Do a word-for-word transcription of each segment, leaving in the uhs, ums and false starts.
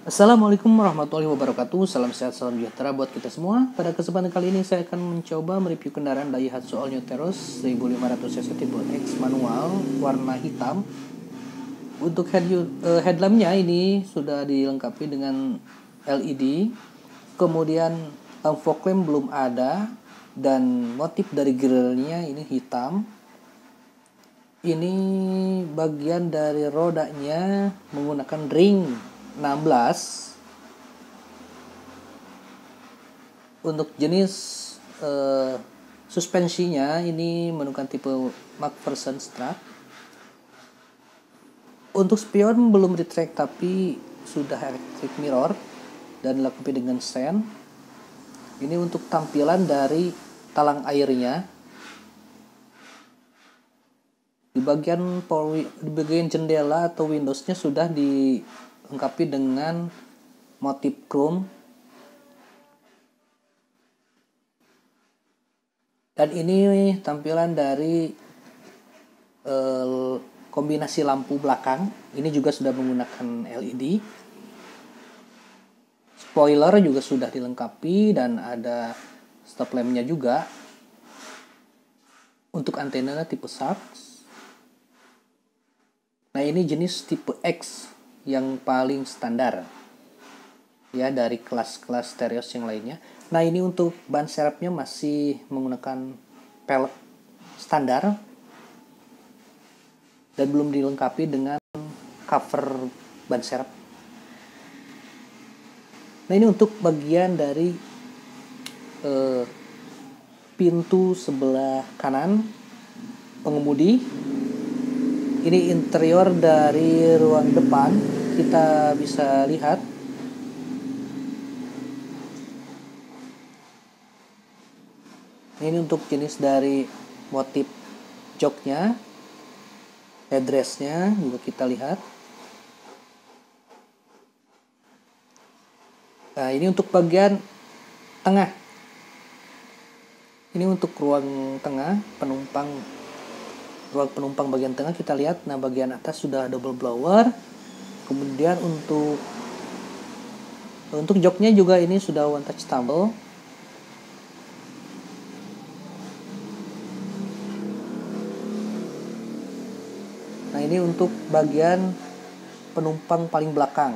Assalamualaikum warahmatullahi wabarakatuh. Salam sehat, salam sejahtera buat kita semua. Pada kesempatan kali ini saya akan mencoba mereview kendaraan Daihatsu All New Teros seribu lima ratus cc tipe X manual warna hitam. Untuk head, uh, headlampnya ini sudah dilengkapi dengan L E D. Kemudian lampu fog lamp belum ada dan motif dari grillnya ini hitam. Ini bagian dari rodanya menggunakan ring enam belas. Untuk jenis eh, suspensinya ini menggunakan tipe McPherson strut. Untuk spion belum retract tapi sudah electric mirror dan dilengkapi dengan sen. Ini untuk tampilan dari talang airnya. Di bagian power, di bagian jendela atau windowsnya sudah dilengkapi dengan motif chrome. Dan ini tampilan dari eh, kombinasi lampu belakang. Ini juga sudah menggunakan L E D. Spoiler juga sudah dilengkapi dan ada stop lampnya juga. Untuk antena tipe Sharp. Nah, ini jenis tipe X yang paling standar ya dari kelas-kelas Terios yang lainnya. Nah, ini untuk ban serepnya masih menggunakan pelek standar dan belum dilengkapi dengan cover ban serep. Nah, ini untuk bagian dari eh, pintu sebelah kanan pengemudi. Ini interior dari ruang depan, kita bisa lihat. Ini untuk jenis dari motif joknya, headrestnya juga kita lihat. Nah, ini untuk bagian tengah. Ini untuk ruang tengah penumpang. Ruang penumpang bagian tengah kita lihat. Nah, bagian atas sudah double blower. Kemudian untuk untuk joknya juga ini sudah one touch tumble. Nah, ini untuk bagian penumpang paling belakang.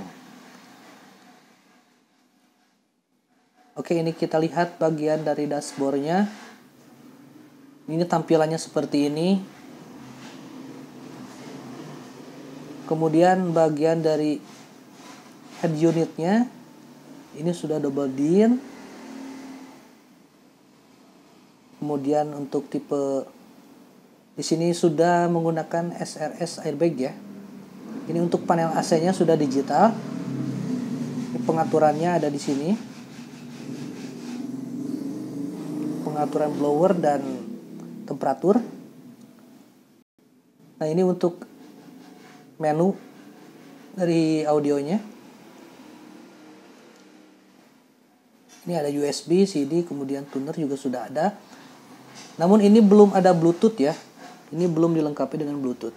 Oke, ini kita lihat bagian dari dashboardnya. Ini tampilannya seperti ini. Kemudian bagian dari head unitnya ini sudah double din. Kemudian untuk tipe di sini sudah menggunakan S R S airbag ya. Ini untuk panel A C-nya sudah digital. Ini pengaturannya ada di sini. Pengaturan blower dan temperatur. Nah, ini untuk menu dari audionya. Ini ada U S B, C D, kemudian tuner juga sudah ada. Namun ini belum ada Bluetooth ya. Ini belum dilengkapi dengan Bluetooth.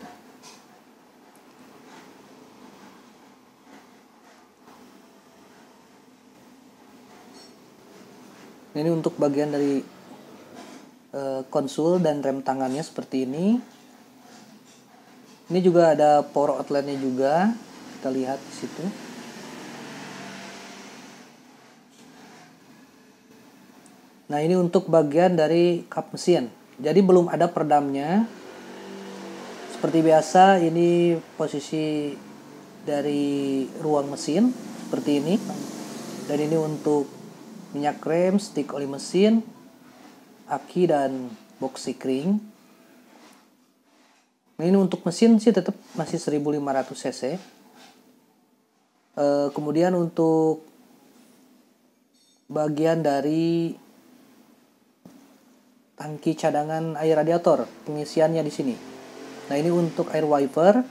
Ini untuk bagian dari uh, konsul dan rem tangannya seperti ini. Ini juga ada power outletnya juga, kita lihat di situ. Nah, ini untuk bagian dari kap mesin. Jadi belum ada peredamnya. Seperti biasa, ini posisi dari ruang mesin seperti ini. Dan ini untuk minyak rem, stick oli mesin, aki dan box sikring. Ini untuk mesin sih tetap masih seribu lima ratus cc. E, kemudian untuk bagian dari tangki cadangan air radiator, pengisiannya di sini. Nah, ini untuk air wiper.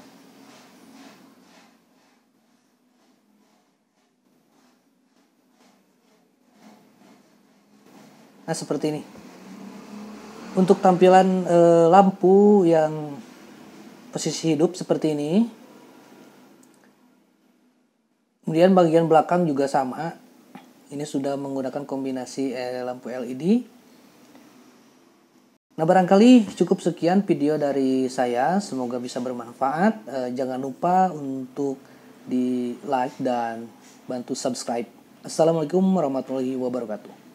Nah, seperti ini. Untuk tampilan e, lampu yang posisi hidup seperti ini. Kemudian bagian belakang juga sama. Ini sudah menggunakan kombinasi lampu L E D. Nah, barangkali cukup sekian video dari saya. Semoga bisa bermanfaat. Eh, jangan lupa untuk di like dan bantu subscribe. Assalamualaikum warahmatullahi wabarakatuh.